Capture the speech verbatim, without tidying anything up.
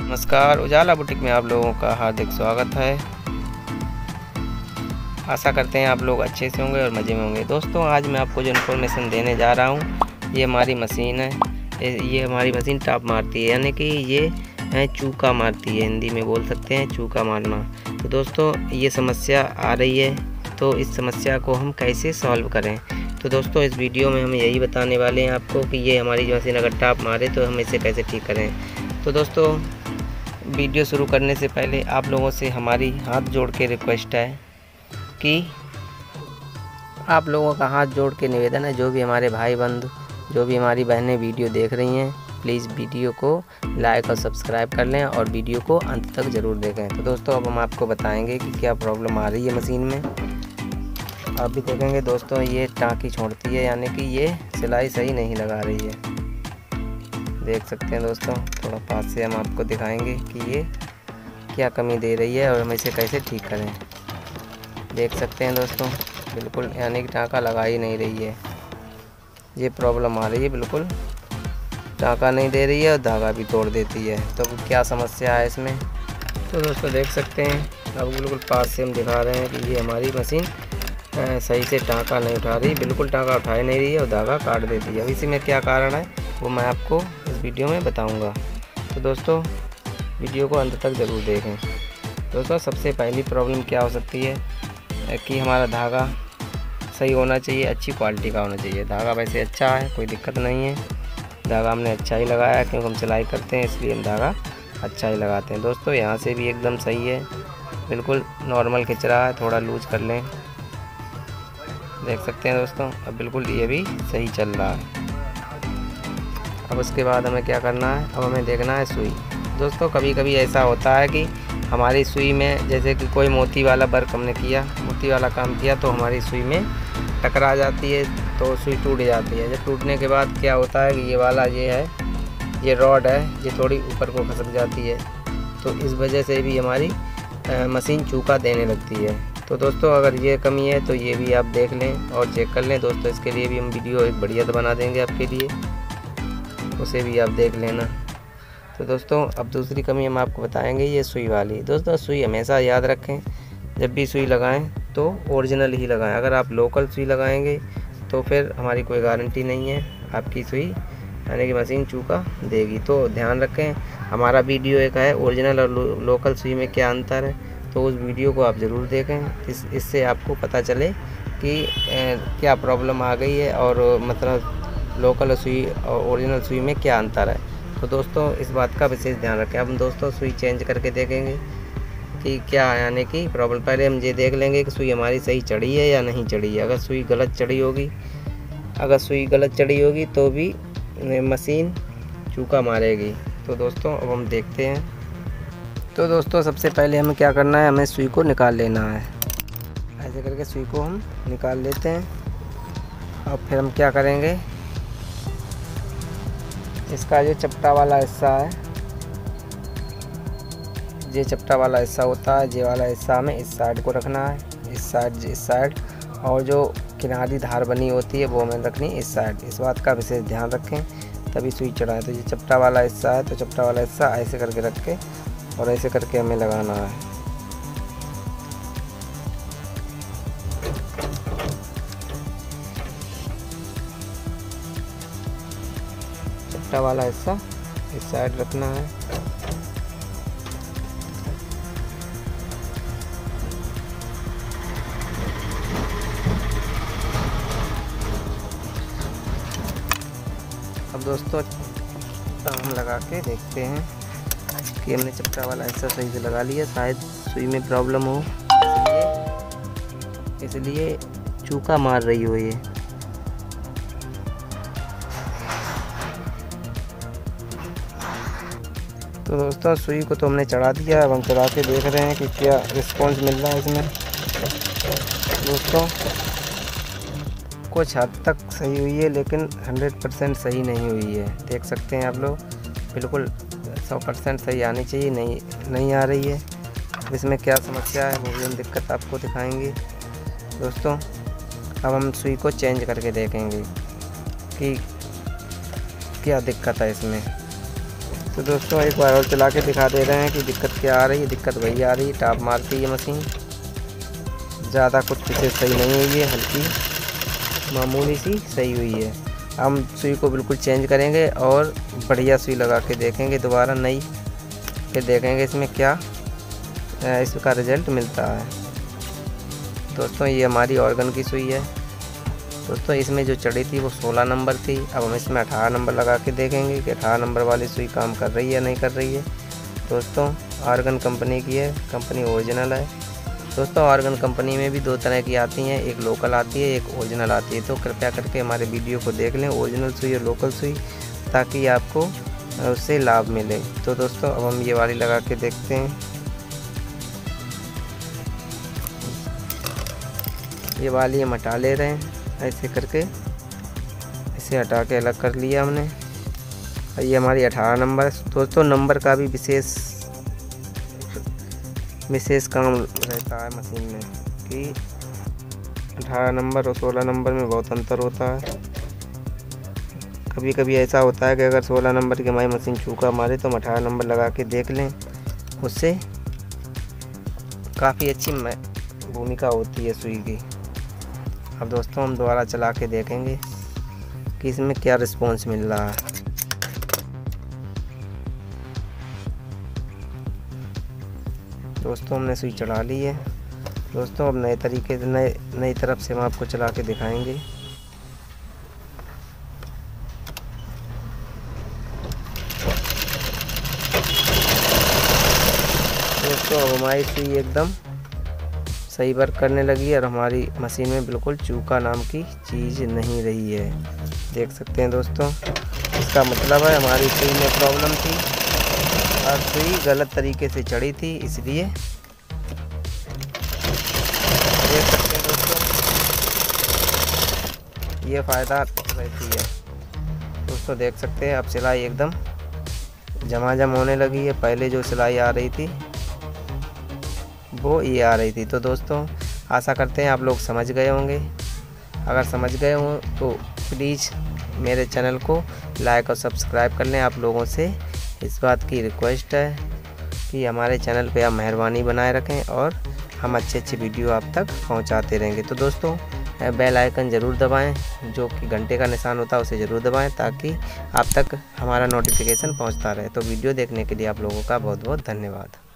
नमस्कार, उजाला बुटीक में आप लोगों का हार्दिक स्वागत है। आशा करते हैं आप लोग अच्छे से होंगे और मज़े में होंगे। दोस्तों, आज मैं आपको जो इन्फॉर्मेशन देने जा रहा हूँ, ये हमारी मशीन है। ये हमारी मशीन टॉप मारती है, यानी कि ये चूका मारती है। हिंदी में बोल सकते हैं चूका मारना। तो दोस्तों, ये समस्या आ रही है, तो इस समस्या को हम कैसे सॉल्व करें। तो दोस्तों, इस वीडियो में हम यही बताने वाले हैं आपको कि ये हमारी मशीन अगर टॉप मारे तो हम इसे कैसे ठीक करें। तो दोस्तों, वीडियो शुरू करने से पहले आप लोगों से हमारी हाथ जोड़ के रिक्वेस्ट है कि आप लोगों का हाथ जोड़ के निवेदन है, जो भी हमारे भाई बंधु, जो भी हमारी बहनें वीडियो देख रही हैं, प्लीज़ वीडियो को लाइक और सब्सक्राइब कर लें और वीडियो को अंत तक ज़रूर देखें। तो दोस्तों, अब हम आपको बताएंगे कि क्या प्रॉब्लम आ रही है मशीन में। आप भी देखेंगे दोस्तों, ये टाँकी छोड़ती है, यानी कि ये सिलाई सही नहीं लगा रही है। देख सकते हैं दोस्तों, थोड़ा पास से हम आपको दिखाएंगे कि ये क्या कमी दे रही है और हम इसे कैसे ठीक करें। देख सकते हैं दोस्तों, बिल्कुल यानी कि टाँका लगा ही नहीं रही है। ये प्रॉब्लम आ रही है, बिल्कुल टाँका नहीं दे रही है और धागा भी तोड़ देती है। तो क्या समस्या है इसमें। तो दोस्तों, देख सकते हैं, अब बिल्कुल पास से हम दिखा रहे हैं कि ये हमारी मशीन सही से टाँका नहीं उठा रही, बिल्कुल टाँका उठा ही नहीं रही है और धागा काट देती है। अब इसी में क्या कारण है वो मैं आपको इस वीडियो में बताऊंगा। तो दोस्तों, वीडियो को अंत तक ज़रूर देखें। दोस्तों, सबसे पहली प्रॉब्लम क्या हो सकती है कि हमारा धागा सही होना चाहिए, अच्छी क्वालिटी का होना चाहिए। धागा वैसे अच्छा है, कोई दिक्कत नहीं है, धागा हमने अच्छा ही लगाया क्योंकि हम सिलाई करते हैं, इसलिए हम धागा अच्छा ही लगाते हैं। दोस्तों, यहाँ से भी एकदम सही है, बिल्कुल नॉर्मल खिंच रहा है, थोड़ा लूज कर लें। देख सकते हैं दोस्तों, अब बिल्कुल ये भी सही चल रहा है। अब उसके बाद हमें क्या करना है, अब हमें देखना है सुई। दोस्तों, कभी कभी ऐसा होता है कि हमारी सुई में, जैसे कि कोई मोती वाला वर्क हमने किया, मोती वाला काम किया, तो हमारी सुई में टकरा जाती है, तो सुई टूट जाती है। जब टूटने के बाद क्या होता है कि ये वाला ये है, ये रॉड है, ये थोड़ी ऊपर को खसक जाती है, तो इस वजह से भी हमारी मशीन चूका देने लगती है। तो दोस्तों, अगर ये कमी है तो ये भी आप देख लें और चेक कर लें। दोस्तों, इसके लिए भी हम वीडियो एक बढ़िया तो बना देंगे आपके लिए, उसे भी आप देख लेना। तो दोस्तों, अब दूसरी कमी हम आपको बताएंगे, ये सुई वाली। दोस्तों, सुई हमेशा याद रखें, जब भी सुई लगाएं तो ओरिजिनल ही लगाएं। अगर आप लोकल सुई लगाएंगे तो फिर हमारी कोई गारंटी नहीं है, आपकी सुई यानी कि मशीन चूका देगी। तो ध्यान रखें, हमारा वीडियो एक है ओरिजिनल और लो, लोकल सुई में क्या अंतर है, तो उस वीडियो को आप ज़रूर देखें। इस इससे आपको पता चले कि ए, क्या प्रॉब्लम आ गई है और मतलब लोकल सुई और ओरिजिनल सुई में क्या अंतर है। तो दोस्तों, इस बात का विशेष ध्यान रखें। अब हम दोस्तों सुई चेंज करके देखेंगे कि क्या यानी कि प्रॉब्लम। पहले हम ये देख लेंगे कि सुई हमारी सही चढ़ी है या नहीं चढ़ी है। अगर सुई गलत चढ़ी होगी अगर सुई गलत चढ़ी होगी तो भी मशीन चूका मारेगी। तो दोस्तों, अब हम देखते हैं। तो दोस्तों, सबसे पहले हमें क्या करना है, हमें सुई को निकाल लेना है। ऐसे करके सुई को हम निकाल लेते हैं। और फिर हम क्या करेंगे, इसका जो चपटा वाला हिस्सा है, ये चपटा वाला हिस्सा होता है, ये वाला हिस्सा हमें इस साइड को रखना है, इस साइड इस साइड और जो किनारी धार बनी होती है वो हमें रखनी इस साइड। इस बात का विशेष ध्यान रखें, तभी सुई चढ़ाएं। तो ये चपटा वाला हिस्सा है, तो चपटा वाला हिस्सा ऐसे करके रख के और ऐसे करके हमें लगाना है। चपटा वाला हिस्सा इस साइड रखना है। अब दोस्तों, हम लगा के देखते हैं कि हमने चपटा वाला हिस्सा सही से लगा लिया। शायद सुई में प्रॉब्लम हो, इसलिए इसलिए चूका मार रही हो ये। तो दोस्तों, सुई को तो हमने चढ़ा दिया, अब हम चढ़ा के देख रहे हैं कि क्या रिस्पॉन्स मिल रहा है इसमें। दोस्तों, कुछ हद तक सही हुई है, लेकिन हंड्रेड परसेंट सही नहीं हुई है। देख सकते हैं आप लोग, बिल्कुल सौ परसेंट सही आनी चाहिए, नहीं नहीं आ रही है। इसमें क्या समस्या है वो भी हम दिक्कत आपको दिखाएंगे। दोस्तों, अब हम सुई को चेंज करके देखेंगे कि क्या दिक्कत है इसमें। तो दोस्तों एक बार और चला के दिखा दे रहे हैं कि दिक्कत क्या आ रही है। दिक्कत वही आ रही है, टाप मारती है मशीन, ज़्यादा कुछ विशेष सही नहीं हुई है, हल्की मामूली सी सही हुई है। हम सुई को बिल्कुल चेंज करेंगे और बढ़िया सुई लगा के देखेंगे दोबारा नई, फिर देखेंगे इसमें क्या इसका रिज़ल्ट मिलता है। दोस्तों ये हमारी ऑर्गन की सुई है। दोस्तों इसमें जो चढ़ी थी वो सोलह नंबर थी, अब हम इसमें अठारह नंबर लगा के देखेंगे कि अठारह नंबर वाली सुई काम कर रही है या नहीं कर रही है। दोस्तों ऑर्गन कंपनी की है, कंपनी ओरिजिनल है। दोस्तों ऑर्गन कंपनी में भी दो तरह की आती हैं, एक लोकल आती है, एक ओरिजिनल आती है। तो कृपया करके हमारे वीडियो को देख लें, ओरिजिनल सुई और लोकल सुई, ताकि आपको उससे लाभ मिले। तो दोस्तों अब हम ये वाली लगा के देखते हैं। ये वाली हम हटा ले रहे हैं, ऐसे करके इसे हटा के अलग कर लिया हमने। ये हमारी अठारह नंबर। दोस्तों नंबर का भी विशेष विशेष काम रहता है मशीन में कि अठारह नंबर और सोलह नंबर में बहुत अंतर होता है। कभी कभी ऐसा होता है कि अगर सोलह नंबर की हमारी मशीन चूका मारे तो हम अठारह नंबर लगा के देख लें, उससे काफ़ी अच्छी भूमिका होती है सुई की। अब दोस्तों हम दोबारा चला के देखेंगे कि इसमें क्या रिस्पॉन्स मिल रहा है। दोस्तों हमने सुई चढ़ा ली है। दोस्तों अब नए तरीके से नए नई तरफ से हम आपको चला के दिखाएंगे। दोस्तों अब हमारी सुई एकदम सही वर्क करने लगी है और हमारी मशीन में बिल्कुल चूका नाम की चीज़ नहीं रही है। देख सकते हैं दोस्तों, इसका मतलब है हमारी सुई में प्रॉब्लम थी और सुई गलत तरीके से चढ़ी थी, इसलिए देख सकते हैं दोस्तों ये फ़ायदा रहती है। दोस्तों देख सकते हैं अब सिलाई एकदम जमाजम होने लगी है। पहले जो सिलाई आ रही थी वो ये आ रही थी। तो दोस्तों आशा करते हैं आप लोग समझ गए होंगे। अगर समझ गए हों तो प्लीज़ मेरे चैनल को लाइक और सब्सक्राइब कर लें। आप लोगों से इस बात की रिक्वेस्ट है कि हमारे चैनल पे आप मेहरबानी बनाए रखें और हम अच्छे अच्छे वीडियो आप तक पहुंचाते रहेंगे। तो दोस्तों बेल आइकन ज़रूर दबाएं, जो कि घंटे का निशान होता है उसे ज़रूर दबाएं, ताकि आप तक हमारा नोटिफिकेशन पहुंचता रहे। तो वीडियो देखने के लिए आप लोगों का बहुत बहुत धन्यवाद।